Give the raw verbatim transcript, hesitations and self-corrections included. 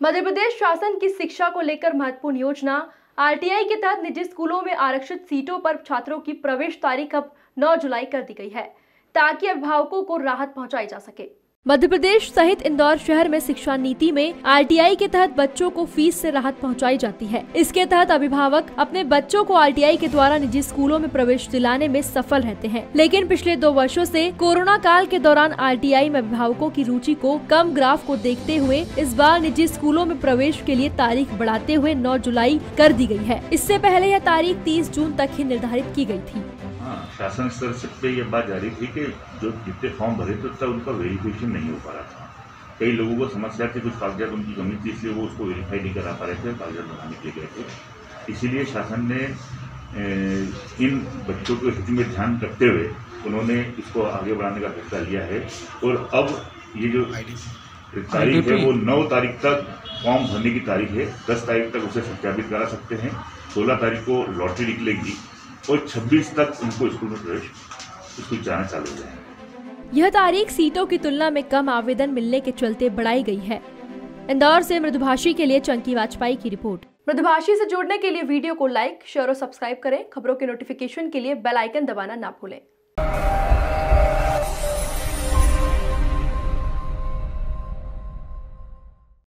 मध्य प्रदेश शासन की शिक्षा को लेकर महत्वपूर्ण योजना आरटीआई के तहत निजी स्कूलों में आरक्षित सीटों पर छात्रों की प्रवेश तारीख अब नौ जुलाई कर दी गई है, ताकि अभिभावकों को राहत पहुंचाई जा सके। मध्य प्रदेश सहित इंदौर शहर में शिक्षा नीति में आरटीआई के तहत बच्चों को फीस से राहत पहुंचाई जाती है। इसके तहत अभिभावक अपने बच्चों को आरटीआई के द्वारा निजी स्कूलों में प्रवेश दिलाने में सफल रहते हैं, लेकिन पिछले दो वर्षों से कोरोना काल के दौरान आरटीआई में अभिभावकों की रुचि को कम ग्राफ को देखते हुए इस बार निजी स्कूलों में प्रवेश के लिए तारीख बढ़ाते हुए नौ जुलाई कर दी गई है। इससे पहले यह तारीख तीस जून तक ही निर्धारित की गई थी। शासन स्तर से ये बात जारी थी कि जो जितने फॉर्म भरे थे उसका उनका वेरिफिकेशन नहीं हो पा रहा था। कई लोगों को समस्या थी, कुछ कागजात उनकी कमी थी, इसलिए वो उसको वेरीफाई नहीं करा पा रहे थे, कागजात बनाने के लिए गए थे। इसीलिए शासन ने इन बच्चों के हित में ध्यान रखते हुए उन्होंने इसको आगे बढ़ाने का फैसला लिया है। और अब ये जो तारीख है वो नौ तारीख तक फॉर्म भरने की तारीख है। दस तारीख तक उसे सत्यापित करा सकते हैं, सोलह तारीख को लॉटरी निकलेगी और छब्बीस तक उनको स्कूल में प्रवेश स्कूल जाना चालू हो जाएगा। यह तारीख सीटों की तुलना में कम आवेदन मिलने के चलते बढ़ाई गई है। इंदौर से मृदुभाषी के लिए चंकी वाजपेयी की रिपोर्ट। मृदुभाषी से जुड़ने के लिए वीडियो को लाइक, शेयर और सब्सक्राइब करें। खबरों के नोटिफिकेशन के लिए बेल आइकन दबाना ना भूलें।